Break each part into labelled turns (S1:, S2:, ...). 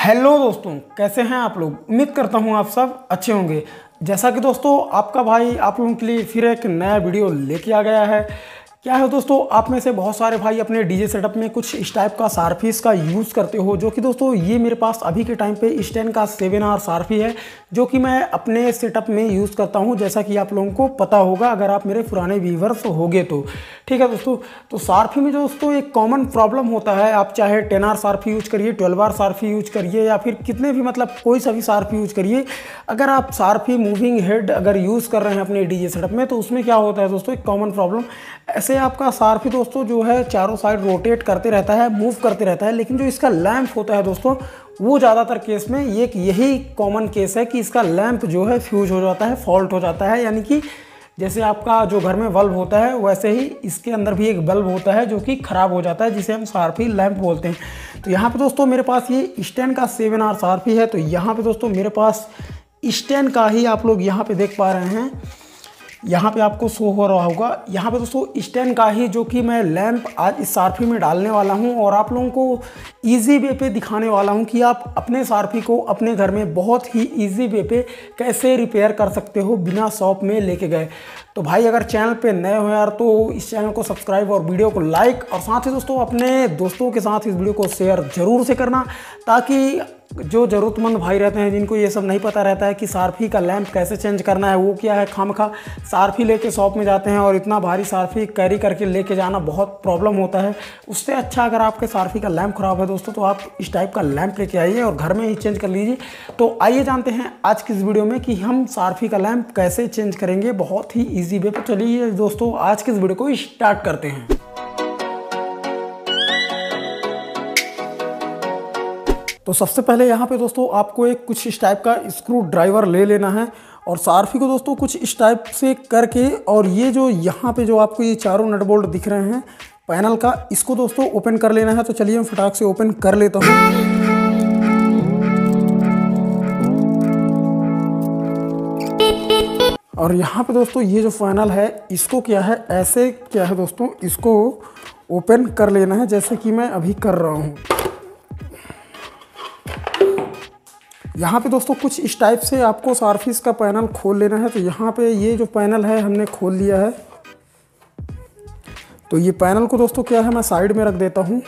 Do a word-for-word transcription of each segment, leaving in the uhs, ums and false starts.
S1: Hello दोस्तों, कैसे हैं आप लोग। उम्मीद करता हूं आप सब अच्छे होंगे। जैसा कि दोस्तों आपका भाई आप लोगों के लिए फिर एक नया वीडियो लेके आ गया है। क्या है दोस्तों, आप में से बहुत सारे भाई अपने डीजे सेटअप में कुछ इस टाइप का सारफीस का यूज़ करते हो, जो कि दोस्तों ये मेरे पास अभी के टाइम पे स्टैंड का सेवन आर सारफी है, जो कि मैं अपने सेटअप में यूज़ करता हूं। जैसा कि आप लोगों को पता होगा अगर आप मेरे पुराने व्यूवर्स होगे तो। ठीक है दोस्तों, तो सारफी में जो दोस्तों एक कॉमन प्रॉब्लम होता है, आप चाहे टेन आर सारफी यूज करिए, ट्वेल्व आर सारफी यूज करिए, या फिर कितने भी मतलब कोई सा भी सारफी यूज करिए, अगर आप सारफी मूविंग हेड अगर यूज़ कर रहे हैं अपने डीजे सेटअप में, तो उसमें क्या होता है दोस्तों, एक कॉमन प्रॉब्लम, ऐसे आपका सारफी दोस्तों जो है चारों साइड रोटेट करते रहता है, मूव करते रहता है, लेकिन जो इसका लैंप होता है दोस्तों, वो ज़्यादातर केस में एक यही कॉमन केस है कि इसका लैंप जो है फ्यूज हो जाता है, फॉल्ट हो जाता है। यानी कि जैसे आपका जो घर में बल्ब होता है, वैसे ही इसके अंदर भी एक बल्ब होता है जो कि ख़राब हो जाता है, जिसे हम सारफी लैंप बोलते हैं। तो यहाँ पे दोस्तों मेरे पास ये स्टैंड का सेवन आर सारफी है। तो यहाँ पे दोस्तों मेरे पास स्टैंड का ही आप लोग यहाँ पे देख पा रहे हैं, यहाँ पे आपको शो हो रहा होगा। यहाँ पे दोस्तों स्टैंड का ही जो कि मैं लैंप आज इस सारफी में डालने वाला हूँ, और आप लोगों को इजी वे पे दिखाने वाला हूँ कि आप अपने सारफी को अपने घर में बहुत ही इजी वे पे कैसे रिपेयर कर सकते हो बिना शॉप में लेके गए। तो भाई अगर चैनल पे नए हो यार, तो इस चैनल को सब्सक्राइब और वीडियो को लाइक, और साथ ही दोस्तों अपने दोस्तों के साथ इस वीडियो को शेयर ज़रूर से करना, ताकि जो ज़रूरतमंद भाई रहते हैं जिनको ये सब नहीं पता रहता है कि सारफी का लैंप कैसे चेंज करना है, वो क्या है, खामखा सारफी लेके शॉप में जाते हैं और इतना भारी सारफी कैरी करके लेके जाना बहुत प्रॉब्लम होता है। उससे अच्छा अगर आपके सारफी का लैंप ख़राब है दोस्तों, तो आप इस टाइप का लैंप लेके आइए और घर में ही चेंज कर लीजिए। तो आइए जानते हैं आज की इस वीडियो में कि हम सारफी का लैंप कैसे चेंज करेंगे बहुत ही ईजी वे। तो चलिए दोस्तों आज की इस वीडियो को स्टार्ट करते हैं। तो सबसे पहले यहाँ पे दोस्तों आपको एक कुछ इस टाइप का स्क्रू ड्राइवर ले लेना है, और सारफी को दोस्तों कुछ इस टाइप से करके, और ये जो यहाँ पे जो आपको ये चारों नट बोल्ट दिख रहे हैं पैनल का, इसको दोस्तों ओपन कर लेना है। तो चलिए मैं फटाक से ओपन कर लेता हूँ। और यहाँ पे दोस्तों ये जो पैनल है, इसको क्या है, ऐसे क्या है दोस्तों, इसको ओपन कर लेना है जैसे कि मैं अभी कर रहा हूँ। यहाँ पे दोस्तों कुछ इस टाइप से आपको सारफीस का पैनल खोल लेना है। तो यहाँ पे ये जो पैनल है हमने खोल लिया है। तो ये पैनल को दोस्तों क्या है, मैं साइड में रख देता हूँ,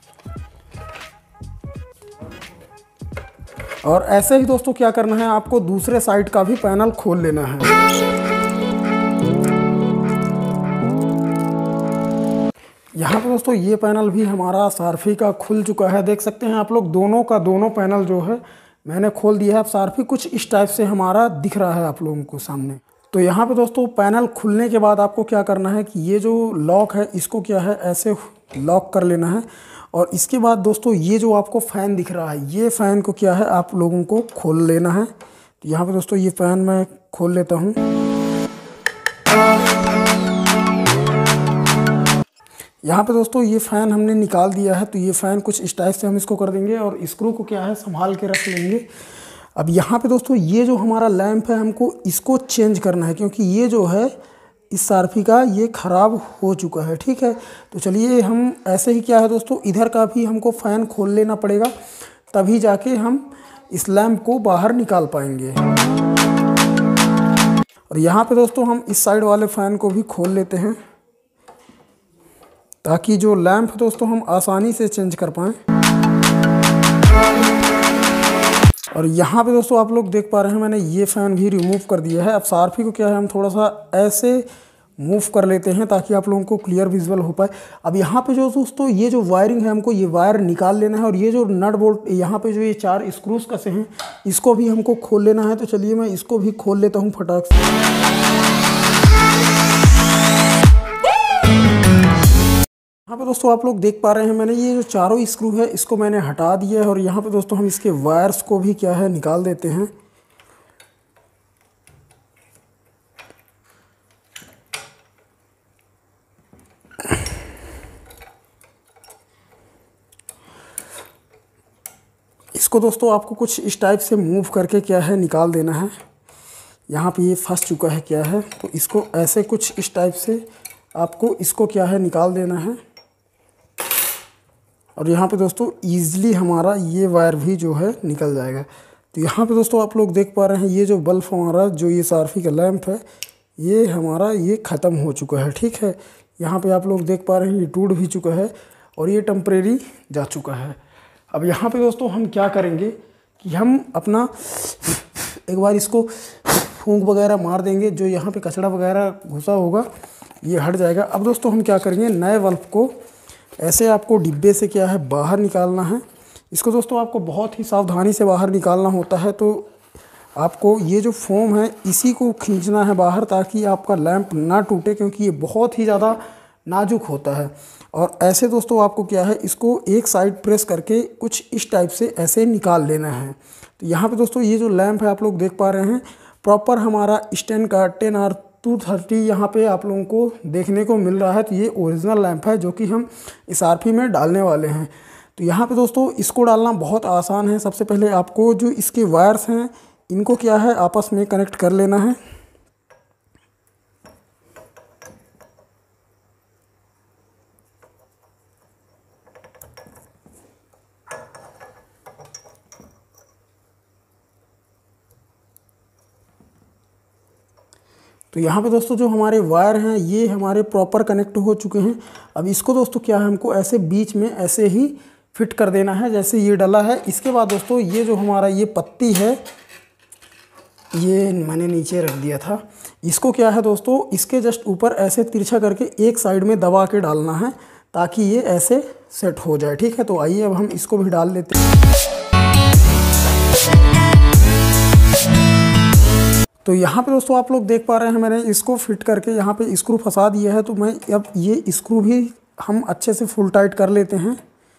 S1: और ऐसे ही दोस्तों क्या करना है, आपको दूसरे साइड का भी पैनल खोल लेना है। यहाँ पे दोस्तों ये पैनल भी हमारा सारफी का खुल चुका है, देख सकते हैं आप लोग, दोनों का दोनों पैनल जो है मैंने खोल दिया है। अब सारफी कुछ इस टाइप से हमारा दिख रहा है आप लोगों को सामने। तो यहाँ पे दोस्तों पैनल खुलने के बाद आपको क्या करना है कि ये जो लॉक है, इसको क्या है ऐसे लॉक कर लेना है। और इसके बाद दोस्तों ये जो आपको फ़ैन दिख रहा है, ये फ़ैन को क्या है आप लोगों को खोल लेना है। तो यहाँ पे दोस्तों ये फ़ैन मैं खोल लेता हूँ। यहाँ पे दोस्तों ये फ़ैन हमने निकाल दिया है। तो ये फ़ैन कुछ इस टाइप से हम इसको कर देंगे, और स्क्रू को क्या है संभाल के रख लेंगे। अब यहाँ पे दोस्तों ये जो हमारा लैंप है, हमको इसको चेंज करना है, क्योंकि ये जो है इस सारफी का ये ख़राब हो चुका है। ठीक है, तो चलिए हम ऐसे ही क्या है दोस्तों, इधर का भी हमको फ़ैन खोल लेना पड़ेगा, तभी जाके हम इस लैंप को बाहर निकाल पाएंगे। और यहाँ पे दोस्तों हम इस साइड वाले फ़ैन को भी खोल लेते हैं, ताकि जो लैंप दोस्तों हम आसानी से चेंज कर पाएँ। और यहाँ पे दोस्तों आप लोग देख पा रहे हैं मैंने ये फ़ैन भी रिमूव कर दिया है। अब सारफी को क्या है हम थोड़ा सा ऐसे मूव कर लेते हैं, ताकि आप लोगों को क्लियर विजुअल हो पाए। अब यहाँ पे जो दोस्तों ये जो वायरिंग है, हमको ये वायर निकाल लेना है, और ये जो नट बोल्ट यहाँ पे जो ये चार स्क्रूज कसे हैं, इसको भी हमको खोल लेना है। तो चलिए मैं इसको भी खोल लेता हूँ फटाक से। यहाँ पे दोस्तों आप लोग देख पा रहे हैं मैंने ये जो चारों स्क्रू है, इसको मैंने हटा दिया है। और यहाँ पे दोस्तों हम इसके वायर्स को भी क्या है निकाल देते हैं। इसको दोस्तों आपको कुछ इस टाइप से मूव करके क्या है निकाल देना है। यहाँ पे ये फंस चुका है क्या है, तो इसको ऐसे कुछ इस टाइप से आपको इसको क्या है निकाल देना है। और यहाँ पे दोस्तों ईजिली हमारा ये वायर भी जो है निकल जाएगा। तो यहाँ पे दोस्तों आप लोग देख पा रहे हैं ये जो बल्ब हमारा जो ये सारफी का लैंप है ये हमारा ये ख़त्म हो चुका है, ठीक है। यहाँ पे आप लोग देख पा रहे हैं ये टूट भी चुका है और ये टेम्परेरी जा चुका है। अब यहाँ पे दोस्तों हम क्या करेंगे कि हम अपना एक बार इसको फूंक वगैरह मार देंगे, जो यहाँ पे कचरा वगैरह घुसा होगा ये हट जाएगा। अब दोस्तों हम क्या करेंगे, नए बल्ब को ऐसे आपको डिब्बे से क्या है बाहर निकालना है। इसको दोस्तों आपको बहुत ही सावधानी से बाहर निकालना होता है। तो आपको ये जो फोम है इसी को खींचना है बाहर ताकि आपका लैंप ना टूटे, क्योंकि ये बहुत ही ज़्यादा नाजुक होता है। और ऐसे दोस्तों आपको क्या है इसको एक साइड प्रेस करके कुछ इस टाइप से ऐसे निकाल लेना है। तो यहाँ पे दोस्तों ये जो लैंप है आप लोग देख पा रहे हैं प्रॉपर हमारा स्टैंड का टेन आर टू थर्टी यहाँ पे आप लोगों को देखने को मिल रहा है। तो ये ओरिजिनल लैंप है जो कि हम इस आरपी में डालने वाले हैं। तो यहाँ पे दोस्तों इसको डालना बहुत आसान है। सबसे पहले आपको जो इसके वायर्स हैं इनको क्या है आपस में कनेक्ट कर लेना है। तो यहाँ पे दोस्तों जो हमारे वायर हैं ये हमारे प्रॉपर कनेक्ट हो चुके हैं। अब इसको दोस्तों क्या है हमको ऐसे बीच में ऐसे ही फिट कर देना है जैसे ये डला है। इसके बाद दोस्तों ये जो हमारा ये पत्ती है ये मैंने नीचे रख दिया था, इसको क्या है दोस्तों इसके जस्ट ऊपर ऐसे तिरछा करके एक साइड में दबा के डालना है ताकि ये ऐसे सेट हो जाए, ठीक है। तो आइए अब हम इसको भी डाल लेते हैं। तो यहाँ पे दोस्तों आप लोग देख पा रहे हैं मैंने इसको फिट करके यहाँ पे स्क्रू फंसा दिया है। तो मैं अब ये स्क्रू भी हम अच्छे से फुल टाइट कर लेते हैं।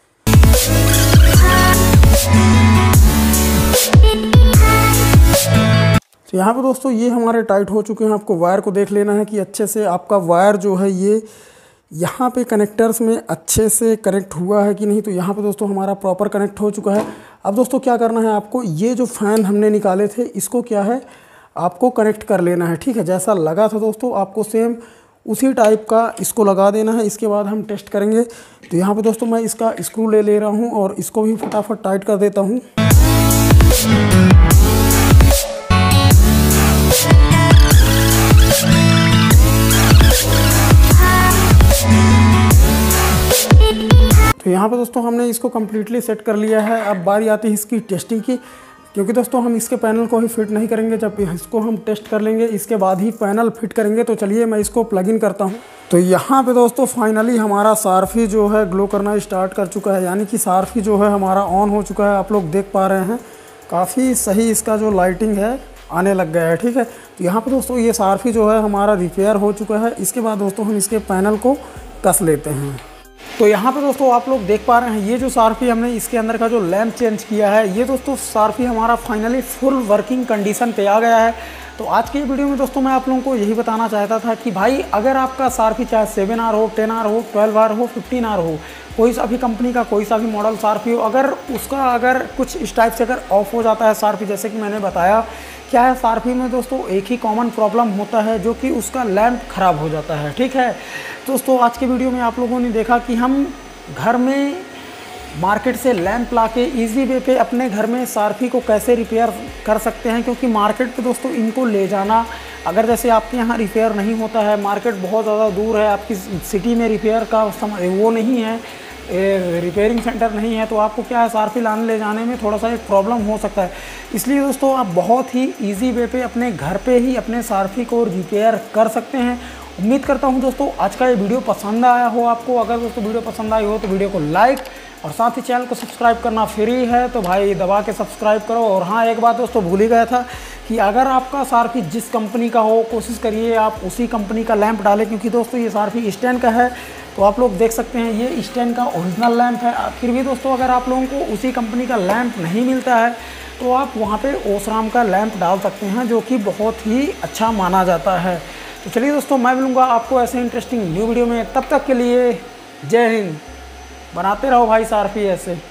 S1: तो यहाँ पे दोस्तों ये हमारे टाइट हो चुके हैं। आपको वायर को देख लेना है कि अच्छे से आपका वायर जो है ये यहाँ पे कनेक्टर्स में अच्छे से कनेक्ट हुआ है कि नहीं। तो यहाँ पे दोस्तों हमारा प्रॉपर कनेक्ट हो चुका है। अब दोस्तों क्या करना है आपको, ये जो फ़ैन हमने निकाले थे इसको क्या है आपको कनेक्ट कर लेना है, ठीक है। जैसा लगा था दोस्तों आपको सेम उसी टाइप का इसको लगा देना है। इसके बाद हम टेस्ट करेंगे। तो यहाँ पे दोस्तों मैं इसका स्क्रू ले ले रहा हूँ और इसको भी फटाफट टाइट कर देता हूँ। तो यहाँ पे दोस्तों हमने इसको कम्प्लीटली सेट कर लिया है। अब बारी आती है इसकी टेस्टिंग की, क्योंकि दोस्तों हम इसके पैनल को ही फिट नहीं करेंगे, जब इसको हम टेस्ट कर लेंगे इसके बाद ही पैनल फिट करेंगे। तो चलिए मैं इसको प्लग इन करता हूँ। तो यहाँ पे दोस्तों फाइनली हमारा सारफी जो है ग्लो करना स्टार्ट कर चुका है, यानी कि सारफी जो है हमारा ऑन हो चुका है। आप लोग देख पा रहे हैं काफ़ी सही इसका जो लाइटिंग है आने लग गया है, ठीक है। तो यहाँ पे दोस्तों ये सारफी जो है हमारा रिपेयर हो चुका है। इसके बाद दोस्तों हम इसके पैनल को कस लेते हैं। तो यहाँ पे दोस्तों आप लोग देख पा रहे हैं ये जो सारफी हमने इसके अंदर का जो लैंप चेंज किया है, ये दोस्तों सारफी हमारा फाइनली फुल वर्किंग कंडीशन पे आ गया है। तो आज की वीडियो में दोस्तों मैं आप लोगों को यही बताना चाहता था कि भाई अगर आपका सारफी चाहे सेवन आर हो, टेन आर हो, ट्वेल्व आर हो, फिफ्टीन आर हो, कोई सा भी कंपनी का कोई सा भी मॉडल सारफी हो, अगर उसका अगर कुछ इस टाइप से अगर ऑफ हो जाता है सारफी, जैसे कि मैंने बताया क्या है सारफी में दोस्तों एक ही कॉमन प्रॉब्लम होता है जो कि उसका लैंप ख़राब हो जाता है, ठीक है। दोस्तों आज के वीडियो में आप लोगों ने देखा कि हम घर में मार्केट से लैंप लाके इजी वे पे अपने घर में सारफी को कैसे रिपेयर कर सकते हैं, क्योंकि मार्केट पे दोस्तों इनको ले जाना, अगर जैसे आपके यहाँ रिपेयर नहीं होता है, मार्केट बहुत ज़्यादा दूर है, आपकी सिटी में रिपेयर का वो नहीं है, रिपेयरिंग सेंटर नहीं है, तो आपको क्या है सारफी लाने ले जाने में थोड़ा सा एक प्रॉब्लम हो सकता है। इसलिए दोस्तों आप बहुत ही ईजी वे पे अपने घर पे ही अपने सारफी को रिपेयर कर सकते हैं। उम्मीद करता हूं दोस्तों आज का ये वीडियो पसंद आया हो आपको। अगर दोस्तों वीडियो पसंद आई हो तो वीडियो को लाइक और साथ ही चैनल को सब्सक्राइब करना फ्री है, तो भाई दबा के सब्सक्राइब करो। और हाँ एक बात दोस्तों भूल ही गया था कि अगर आपका सारफी जिस कंपनी का हो कोशिश करिए आप उसी कंपनी का लैंप डालें, क्योंकि दोस्तों ये सारफी स्टैंड का है। तो आप लोग देख सकते हैं ये स्टैंड का ओरिजिनल लैंप है। फिर भी दोस्तों अगर आप लोगों को उसी कंपनी का लैंप नहीं मिलता है तो आप वहाँ पे ओसराम का लैंप डाल सकते हैं, जो कि बहुत ही अच्छा माना जाता है। तो चलिए दोस्तों मैं मिलूँगा आपको ऐसे इंटरेस्टिंग न्यू वीडियो में, तब तक के लिए जय हिंद। बनाते रहो भाई सारफी ऐसे।